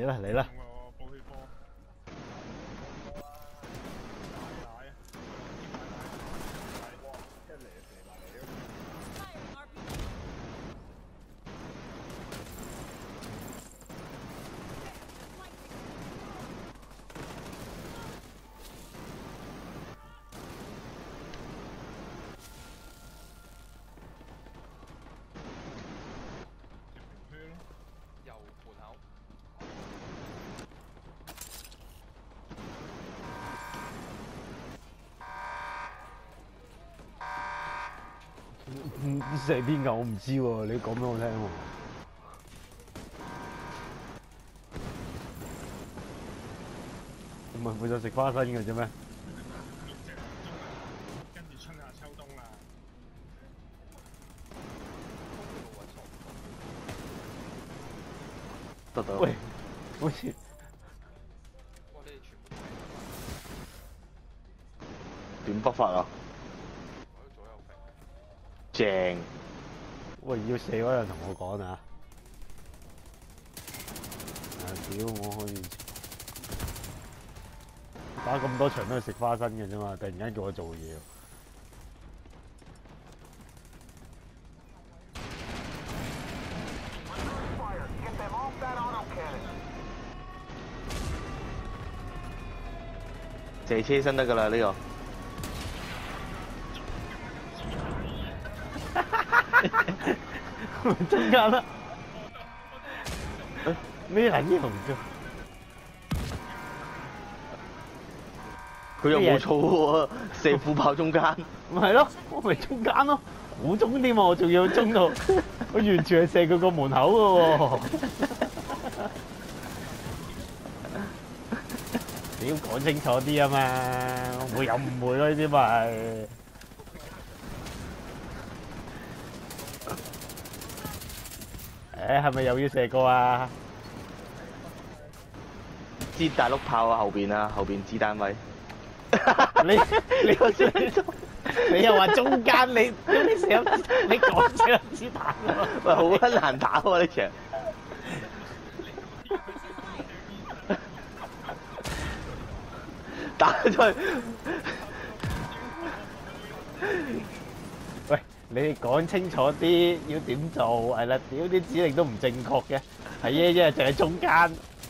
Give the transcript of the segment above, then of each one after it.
嚟啦嚟啦！ 補血波。 射邊㗎？我唔知喎，你講俾我聽喎。唔係負責食花生嘅啫咩？ 跟住春夏秋冬啦。 得到。 喂，好似哇！你哋全部點北法啊？ 我都左右揈。 正。 喂，要射嗰人同我講啊！屌，我可以打咁多場都係食花生嘅啫嘛，突然間叫我做嘢。 射車身得㗎啦呢個。 中間啦！咩人呢？ 佢又冇錯喎，射副炮中間。 咪係咯，我咪中間咯，好中添喎，我仲要中到，我完全係射佢個門口嘅喎。你要講清楚啲啊嘛，唔會有誤會咯，呢啲咪。誒，係咪又要射過啊？ 支大碌炮啊，後邊啊，後邊子彈位。 你個射中，你又話中間，你射你講射子彈喎。 喂，好撚難打喎呢場。打出去。 喂，你講清楚啲，要點做？係啦，屌啲指令都唔正確嘅，係啫，就係中間。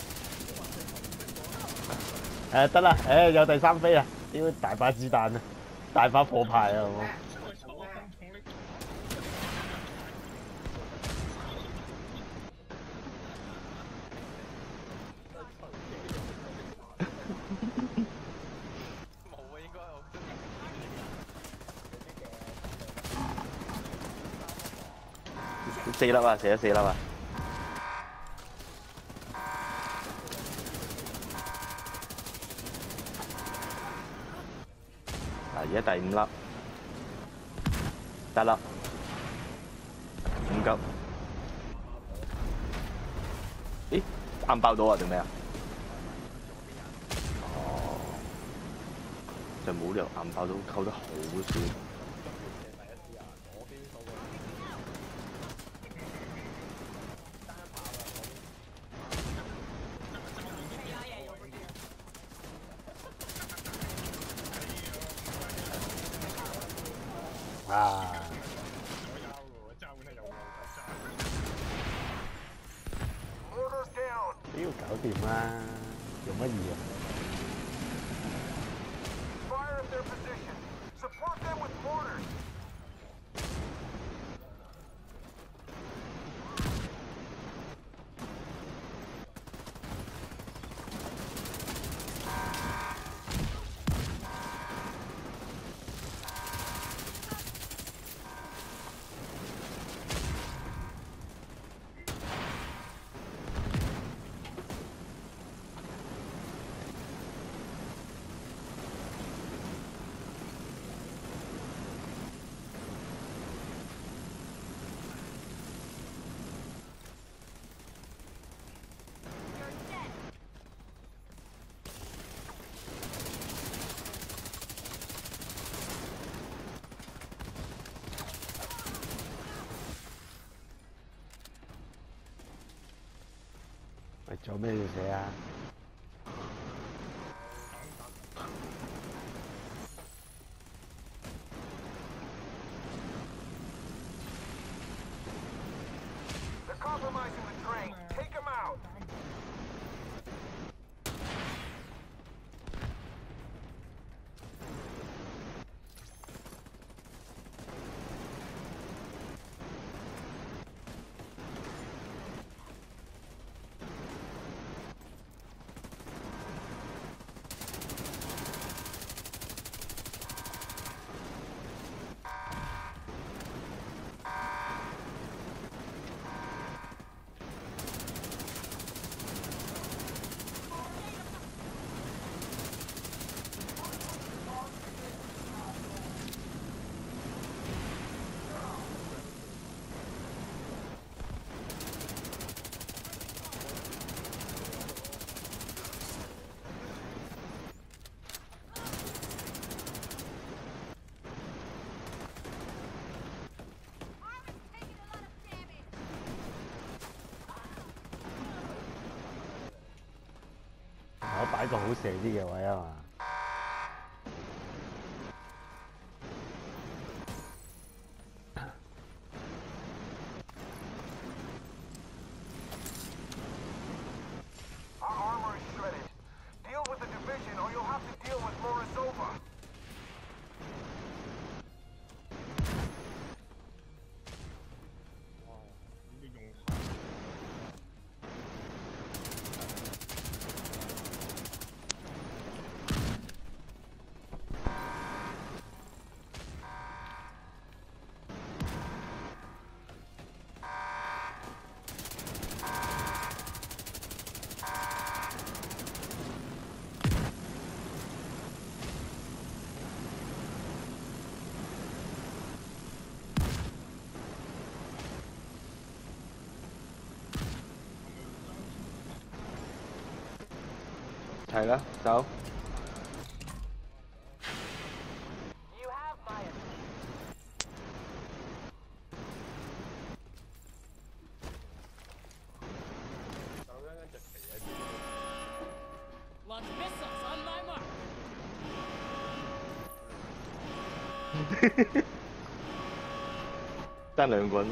得啦，有第三飛啦，屌大把子彈啊，大把火牌啊，我。 4粒啊，射咗4粒啊！而家第5粒，得啦，5級。咦，啱爆到啊定咩啊？哦，就冇理由啱爆到，扣得好少。 啊！屌，搞掂啦，用乜嘢啊？ 做咩要寫啊？我擺個好射啲嘅位啊嘛。 係啦，走。爭兩個人喎。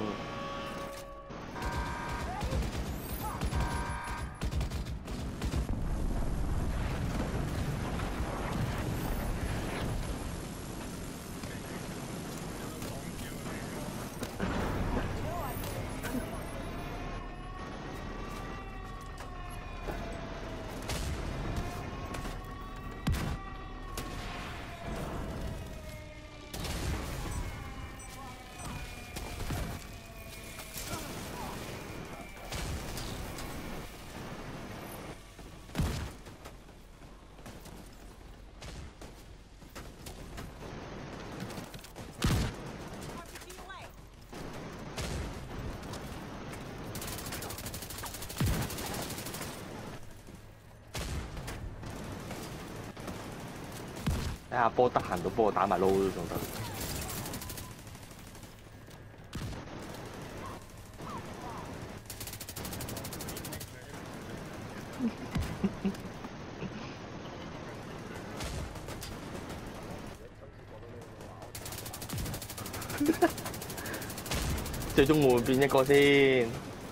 睇下波得閒到幫我打埋撈都仲得。最終會變一個先。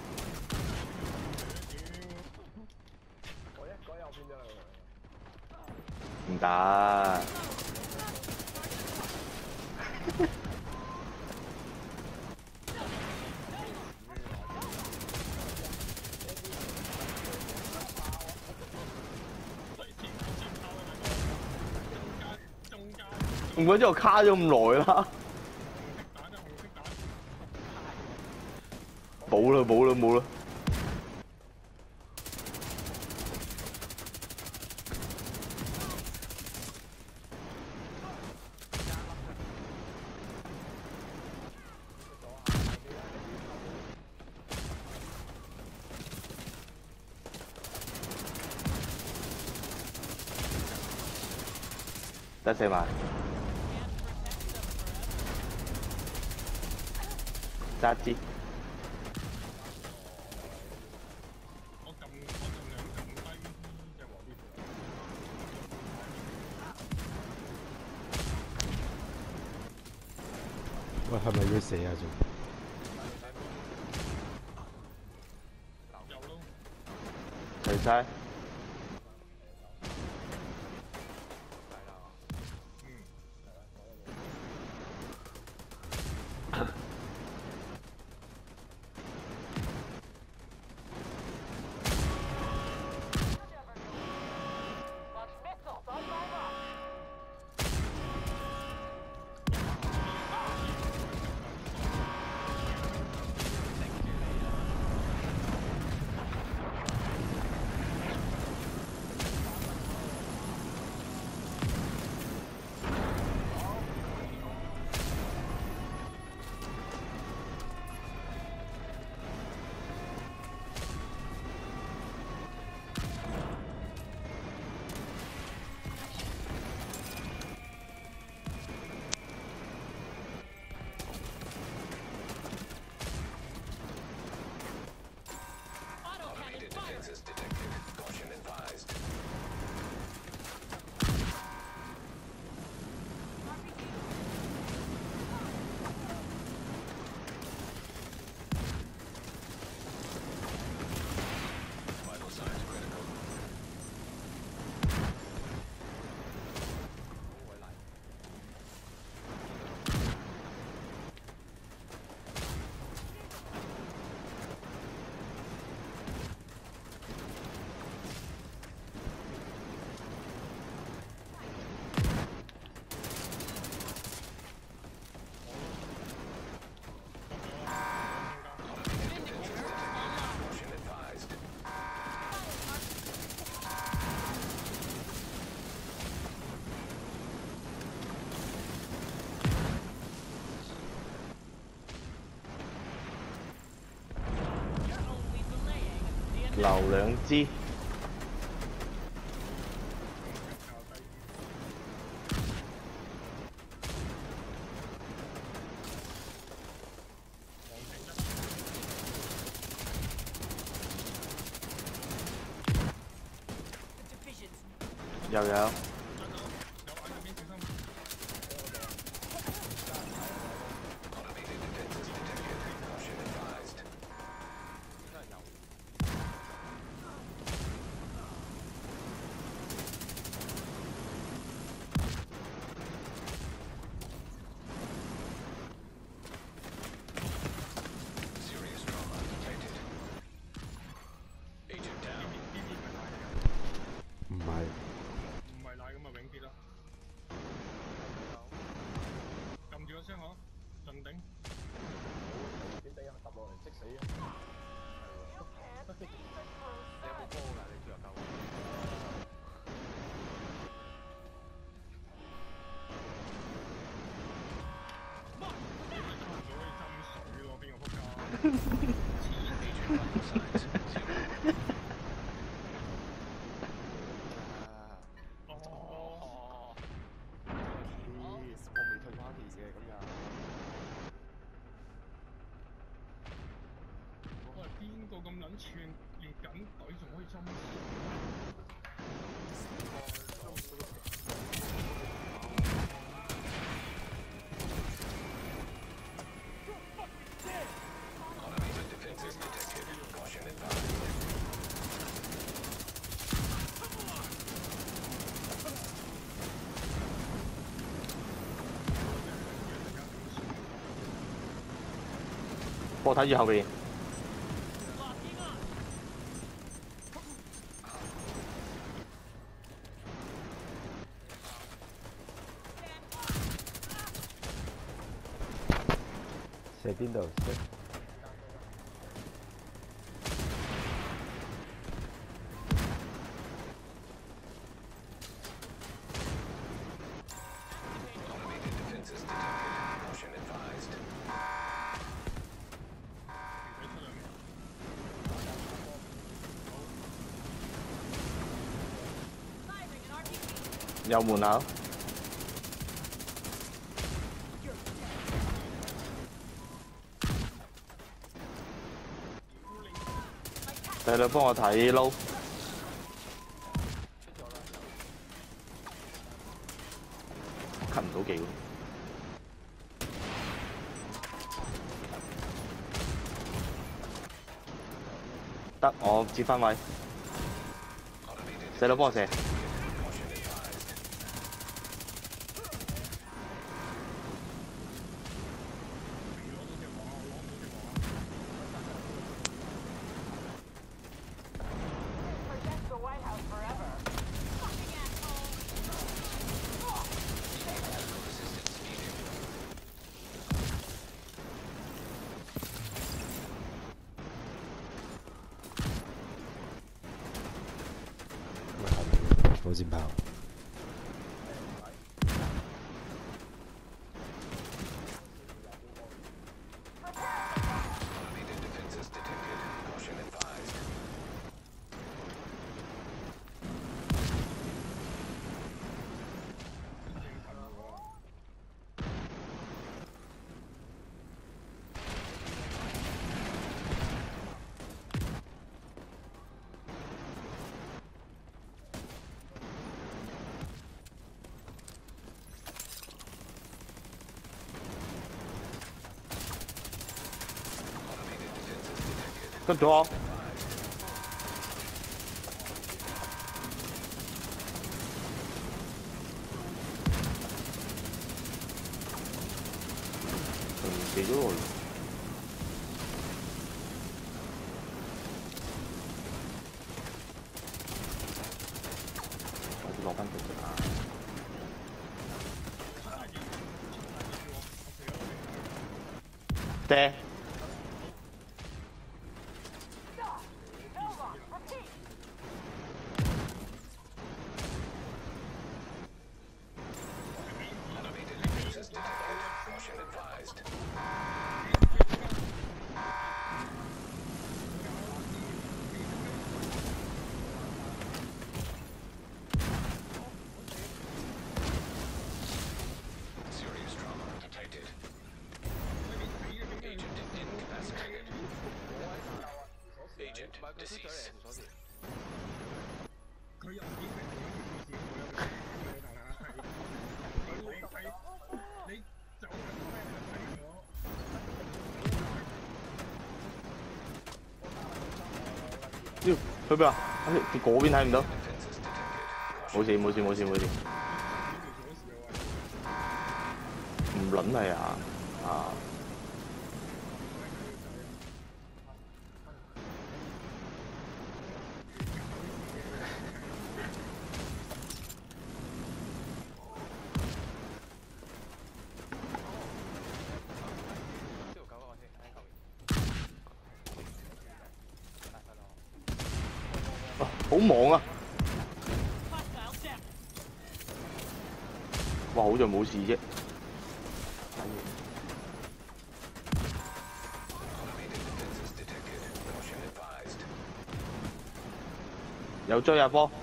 唔得。唔怪之我卡咗咁耐啦。冇啦冇啦冇啦。得四萬。揸支。 我撳兩喂，係咪要死啊？仲有咯， 齊晒。 嗯， 留兩支。又有。 聲嗬，盡頂。 點頂啊？揼落嚟即死啊！ 你有冇波㗎？你最後救我。 差唔多可以斟水咯，邊個仆街？邊個咁撚串，連緊隊仲可以斟我睇住後邊。 射邊度？ 有門口。你哋幫我睇撈。cut 唔到技喎。 得我接翻位，細佬幫我射。 火箭炮。 跟住我。死咗我。我先攞翻隻啊！射。妖，去邊啊？你嗰邊睇唔到？冇事冇事冇事冇事。唔撚係啊！啊！好忙啊！哇，好在冇事啫。有追啊波！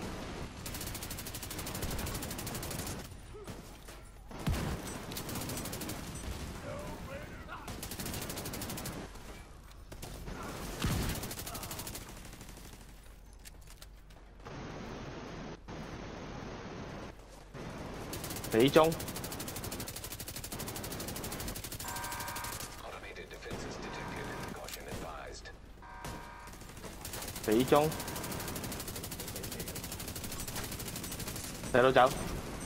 死中。死中。細佬走。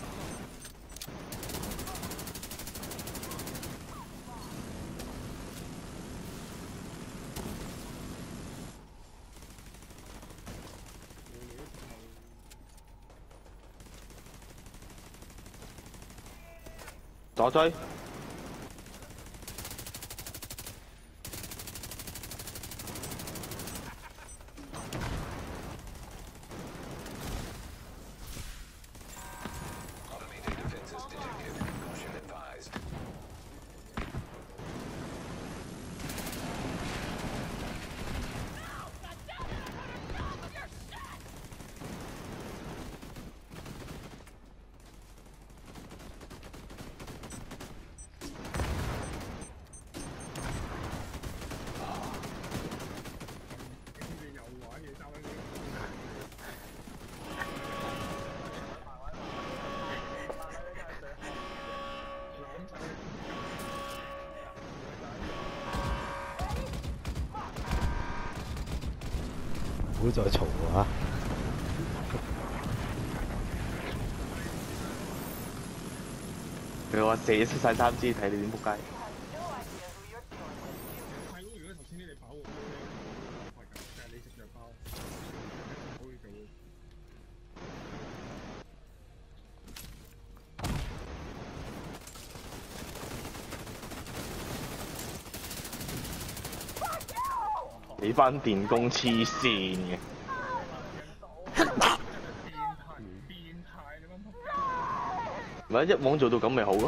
左追。 好再嘈啊！ 佢話射出晒3支，睇你點仆街。 係咯，如果頭先啲你跑喎，係㗎，但係你食藥包，可以做。 你班電工黐線嘅。 變態你班仆街！ 咪一網做到咁咪好咯。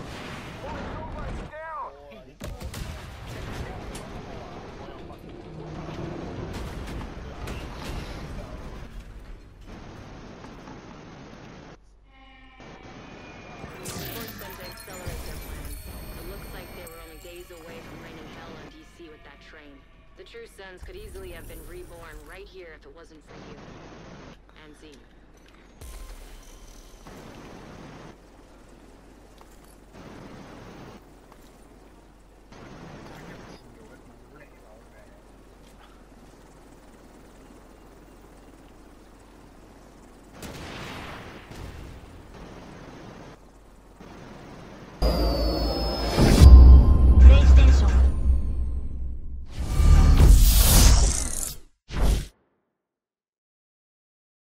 The True Sons could easily have been reborn right here if it wasn't for you.